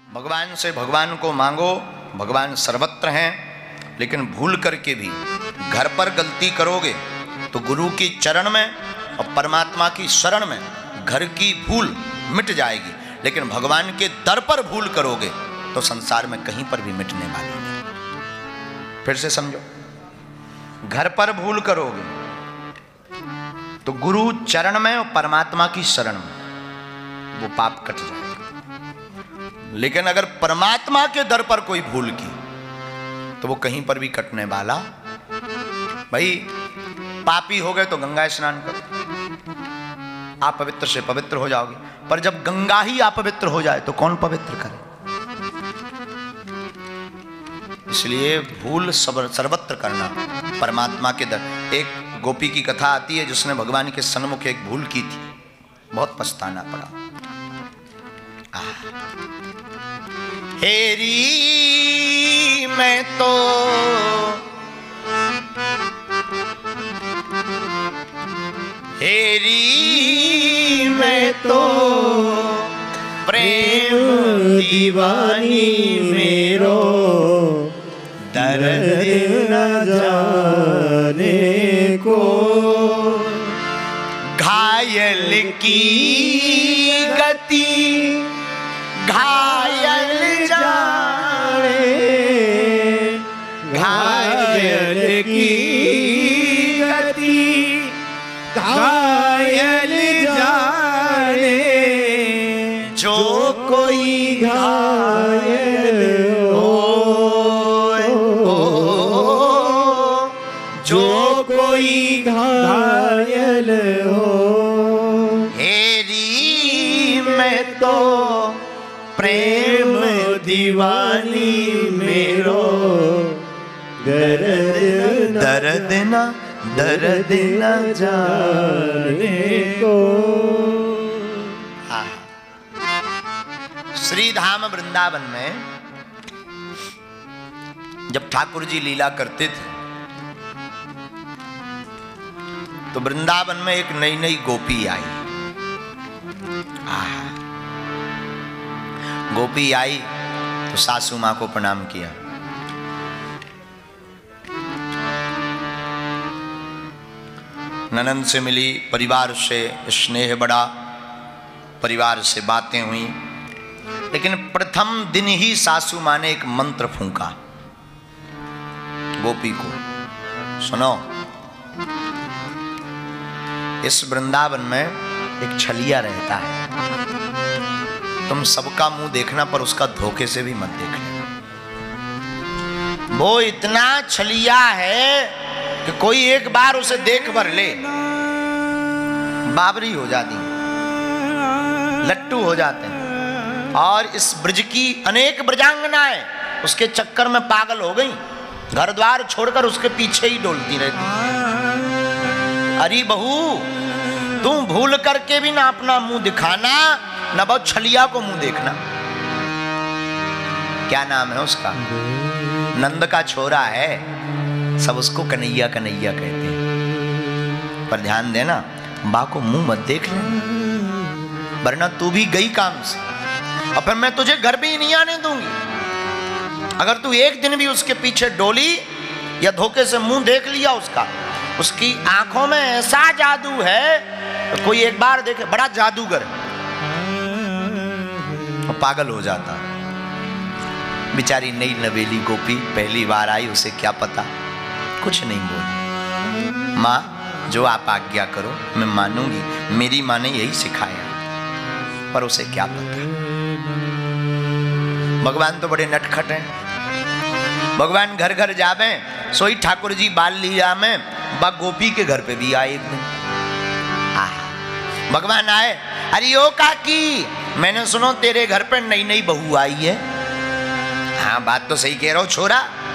भगवान से भगवान को मांगो, भगवान सर्वत्र हैं, लेकिन भूल करके भी घर पर गलती करोगे तो गुरु की चरण में और परमात्मा की शरण में घर की भूल मिट जाएगी, लेकिन भगवान के दर पर भूल करोगे तो संसार में कहीं पर भी मिटने वाली नहीं। फिर से समझो, घर पर भूल करोगे तो गुरु चरण में और परमात्मा की शरण में वो पाप कट जाएगा, लेकिन अगर परमात्मा के दर पर कोई भूल की तो वो कहीं पर भी कटने वाला। भाई पापी हो गए तो गंगा स्नान करो, आप पवित्र से पवित्र हो जाओगे, पर जब गंगा ही अपवित्र हो जाए तो कौन पवित्र करे? इसलिए भूल सर्वत्र करना, परमात्मा के दर। एक गोपी की कथा आती है जिसने भगवान के सन्मुख एक भूल की थी, बहुत पछताना पड़ा। हेरी मैं तो हेरी मैं तो प्रेम दीवानी मेरो, दर्द न जाने को घायल की गति घायल जाने, घायल की गति घायल जाने, जो कोई घायल हो, जो कोई घायल हो। हेरी मैं तो प्रेम दीवानी मेरो, दर्द न जाने को। श्री धाम वृंदावन में जब ठाकुर जी लीला करते थे तो वृंदावन में एक नई नई गोपी आई। गोपी आई तो सासू मां को प्रणाम किया। ननंद से मिली, परिवार से स्नेह बढ़ा, परिवार से बातें हुई, लेकिन प्रथम दिन ही सासू मां ने एक मंत्र फूंका गोपी को। सुनो, इस वृंदावन में एक छलिया रहता है, तुम सबका मुंह देखना पर उसका धोखे से भी मत देखना। वो इतना छलिया है कि कोई एक बार उसे देख भर ले बाबरी हो जाती, लट्टू हो जाते हैं। और इस ब्रज की अनेक ब्रजांगनाएं उसके चक्कर में पागल हो गई, घर द्वार छोड़कर उसके पीछे ही डोलती रहती। अरे बहू, तुम भूल करके भी ना अपना मुंह दिखाना, ना बहुत छलिया को मुंह देखना। क्या नाम है उसका? नंद का छोरा है, सब उसको कन्हैया कन्हैया कहते हैं। पर ध्यान देना, बा को मुंह मत देख लेना, वरना तू भी गई काम से, और फिर मैं तुझे घर भी नहीं आने दूंगी। अगर तू एक दिन भी उसके पीछे डोली या धोखे से मुंह देख लिया उसका, उसकी आंखों में ऐसा जादू है तो कोई एक बार देखे, बड़ा जादूगर, वो पागल हो जाता। बेचारी नई नवेली गोपी पहली बार आई, उसे क्या पता, कुछ नहीं बोली। माँ, जो आप आज्ञा करो मैं मानूंगी, मेरी माँ ने यही सिखाया। पर उसे क्या पता, भगवान तो बड़े नटखट हैं। भगवान घर घर जावे, सोई ठाकुर जी बाल लीला में बा गोपी के घर पे भी आए एक दिन। भगवान आए, अरे ओ काकी, मैंने सुनो तेरे घर पे नई नई बहू आई है। हाँ, बात तो सही कह रहा हो छोरा।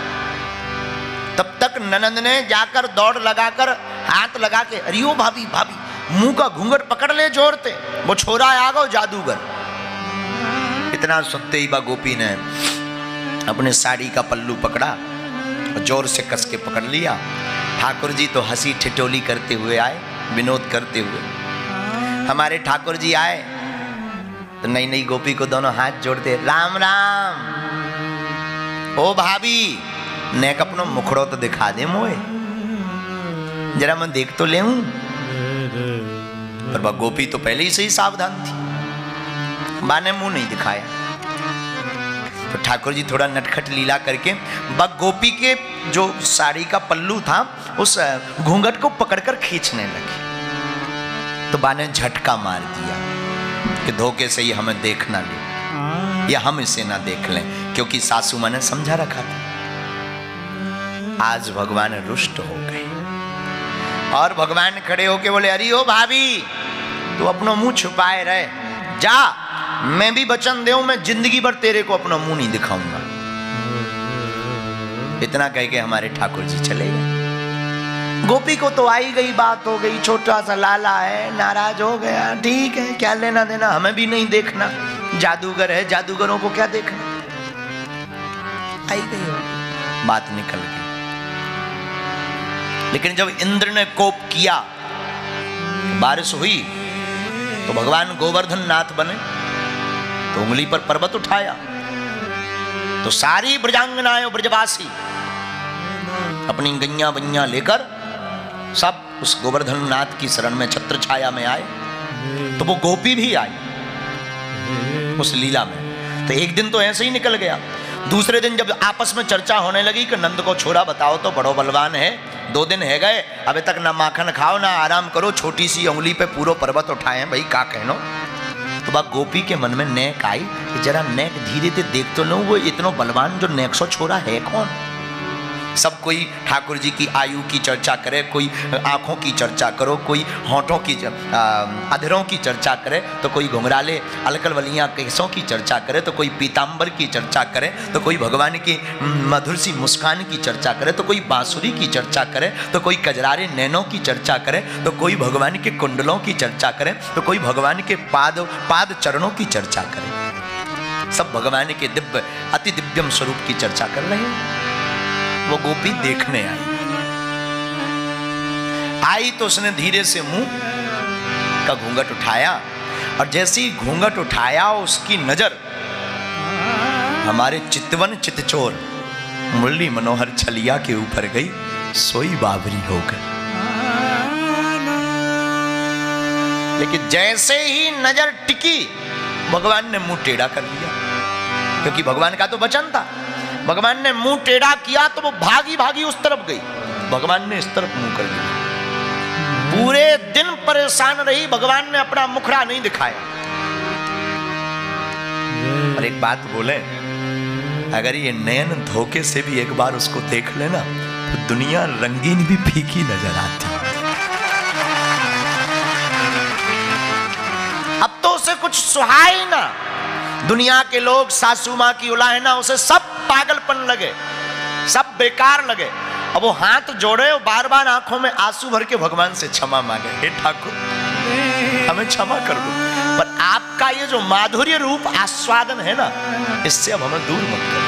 तब तक ननंद ने जाकर दौड़ लगाकर हाथ लगा के, अरे ओ भाभी भाभी, मुंह का घूंघट पकड़ ले जोड़ते, वो छोरा आ गो जादूगर। इतना सुनते ही बा गोपी ने अपने साड़ी का पल्लू पकड़ा और जोर से कस के पकड़ लिया। ठाकुर जी तो हंसी ठिठोली करते हुए आए, विनोद करते हुए। हमारे ठाकुर जी आए तो नई नई गोपी को दोनों हाथ जोड़ते, राम राम। ओ भाभी, नेक अपनो मुखड़ो तो दिखा दे मोए, जरा मैं देख तो ले हूं। पर वह गोपी तो पहले ही से ही सावधान थी, बा ने मुंह नहीं दिखाया। तो ठाकुर जी थोड़ा नटखट लीला करके वह गोपी के जो साड़ी का पल्लू था उस घूंघट को पकड़कर खींचने लगे। तो बा ने झटका मार दिया कि धोखे से ही हमें देख ना ले, या हम इसे ना देख लें, क्योंकि सासू माँ ने समझा रखा था। आज भगवान रुष्ट हो गए और भगवान खड़े होके बोले, अरे ओ भाभी, तू अपना मुंह छुपाए रहे, जा, मैं भी वचन दूं, मैं जिंदगी भर तेरे को अपना मुंह नहीं दिखाऊंगा। इतना कह के हमारे ठाकुर जी चले गए। गोपी को तो आई गई बात हो गई, छोटा सा लाला है, नाराज हो गया, ठीक है, क्या लेना देना, हमें भी नहीं देखना, जादूगर है, जादूगरों को क्या देखना। आई गई हो, बात निकल गई। लेकिन जब इंद्र ने कोप किया, बारिश हुई, तो भगवान गोवर्धन नाथ बने, तो उंगली पर पर्वत उठाया, तो सारी ब्रजांगनाएं ब्रजवासी अपनी गैया बइया लेकर सब उस गोवर्धन नाथ की शरण में छत्र छाया में आए। तो वो गोपी भी आई उस लीला में। तो एक दिन तो ऐसे ही निकल गया। दूसरे दिन जब आपस में चर्चा होने लगी कि नंद को छोरा बताओ तो बड़ो बलवान है, 2 दिन है गए, अभी तक ना माखन खाओ ना आराम करो, छोटी सी उंगली पे पूरा पर्वत उठाए हैं, भाई का कहनो। तो वह गोपी के मन में नेक आई कि जरा नेक धीरे से देख तो लो, वो इतना बलवान जो नेक सो छोरा है कौन। सब कोई ठाकुर जी की आयु की चर्चा करे, कोई आंखों की चर्चा करो, कोई होठों की अधरों की चर्चा करे, तो कोई घुंघराले अलकलवलियाँ केसों की चर्चा करे, तो कोई पीताम्बर की चर्चा करे, तो कोई भगवान की मधुर सी मुस्कान की चर्चा करे, तो कोई बांसुरी की चर्चा करे, तो कोई कजरारे नैनों की चर्चा करे, तो कोई भगवान के कुंडलों की चर्चा करे, तो कोई भगवान के पाद चरणों की चर्चा करे। सब भगवान के दिव्य अति दिव्यम स्वरूप की चर्चा कर रहे हैं। वो गोपी देखने आई तो उसने धीरे से मुंह का घूंघट उठाया, और जैसे ही घूंघट उठाया उसकी नजर हमारे चितवन चितचोर मुरली मनोहर छलिया के ऊपर गई, सोई बाबरी हो गई। लेकिन जैसे ही नजर टिकी, भगवान ने मुंह टेढ़ा कर लिया, क्योंकि भगवान का तो वचन था। भगवान ने मुंह टेढ़ा किया तो वो भागी भागी उस तरफ गई, भगवान ने इस तरफ मुंह कर लिया। पूरे दिन परेशान रही, भगवान ने अपना मुखड़ा नहीं दिखाया। और एक बात बोले, अगर ये नयन धोखे से भी एक बार उसको देख लेना तो दुनिया रंगीन भी फीकी नजर आती। अब तो उसे कुछ सुहाई ना, दुनिया के लोग, सासू माँ की उलाहना, उसे सब पागलपन लगे, सब बेकार लगे। अब वो हाथ जोड़े और बार बार आंखों में आंसू भर के भगवान से क्षमा मांगे, हे ठाकुर हमें क्षमा कर दो, पर आपका ये जो माधुर्य रूप आस्वादन है ना, इससे अब हमें दूर मत करो।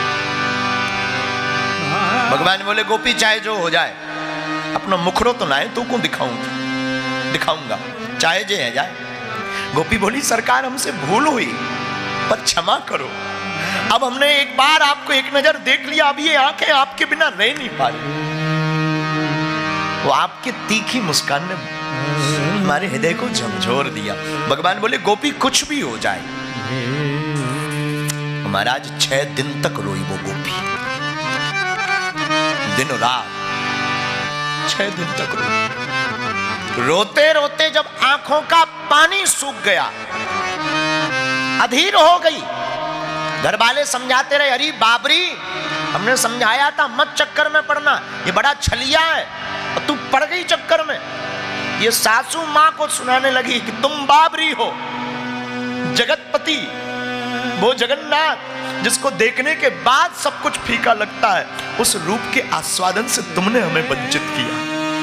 भगवान बोले, गोपी चाहे जो हो जाए, अपना मुखड़ो तो ना है, तू को दिखाऊंगा, चाहे जे है जाए। गोपी बोली, सरकार हमसे भूल हुई, पर क्षमा करो, अब हमने एक बार आपको एक नजर देख लिया, अब ये आंखें आपके बिना रह नहीं पा रही। वो आपकी तीखी मुस्कान ने हमारे हृदय को झंझोर दिया। भगवान बोले, गोपी कुछ भी हो जाए। महाराज 6 दिन तक रोई वो गोपी, दिन रात 6 दिन तक रोई। रोते रोते जब आंखों का पानी सूख गया, अधीर हो गई, घर वाले समझाते रहे, अरे बाबरी, हमने समझाया था मत चक्कर में पड़ना, ये बड़ा छलिया है, और तू पड़ गई चक्कर में। ये सासू माँ को सुनाने लगी कि तुम बाबरी हो, जगतपति वो जगन्नाथ जिसको देखने के बाद सब कुछ फीका लगता है, उस रूप के आस्वादन से तुमने हमें वंचित किया।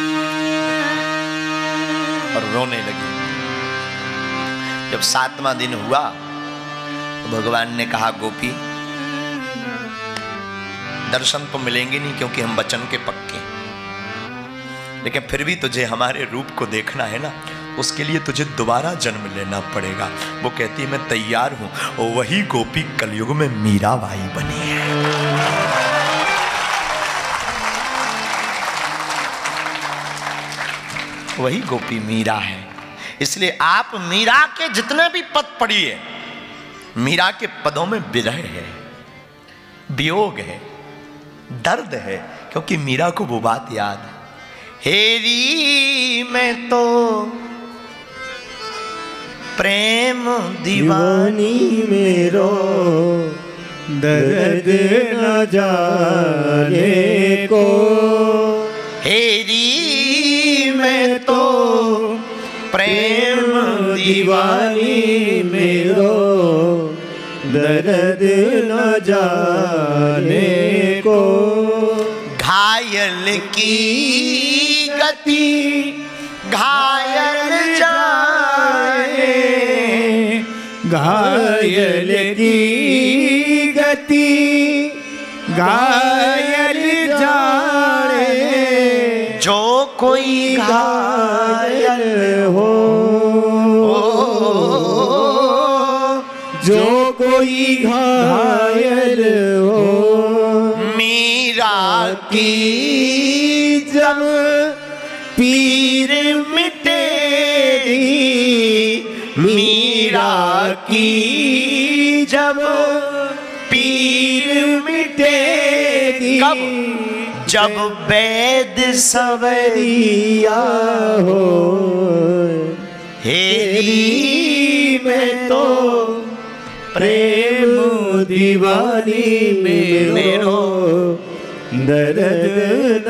और रोने लगी। जब 7वां दिन हुआ तो भगवान ने कहा, गोपी दर्शन तो मिलेंगे नहीं क्योंकि हम वचन के पक्के, लेकिन फिर भी तुझे हमारे रूप को देखना है ना, उसके लिए तुझे दोबारा जन्म लेना पड़ेगा। वो कहती है मैं तैयार हूं। और वही गोपी कलयुग में मीराबाई बनी है। वही गोपी मीरा है। इसलिए आप मीरा के जितने भी पद पढ़िए, मीरा के पदों में विरह है, वियोग है, दर्द है, क्योंकि मीरा को वो बात याद है। हेरी मैं तो प्रेम दीवानी मेरो, दर्द न जाने को। हेरी मैं तो प्रेम दीवानी मेरो, दर्द न जाने को। घायल की गति घायल जाए, घायल की गति घायल जाए। जो कोई घायल हो, जो कोई घायल हो। मीरा की जब पीर मिटेगी, मीरा की जब पीर मिटेगी। कब? जब वैद सवरिया हो। हेरी मैं तो प्रेम दीवानी मेरो, दर्द न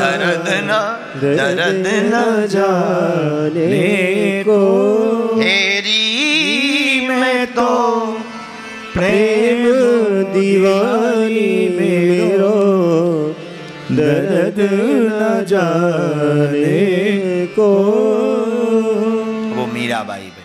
जाने को। हेरी मैं तो प्रेम दीवानी मेरो, दर्द न जाने को। वो मीराबाई